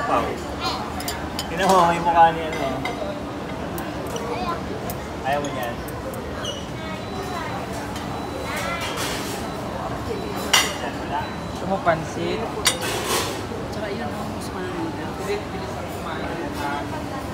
sapaw. Tignan mo, may mukha ni ano. Ayaw mo yan. Gusto mo pansit? Tsaka yun, gusto ko na nila.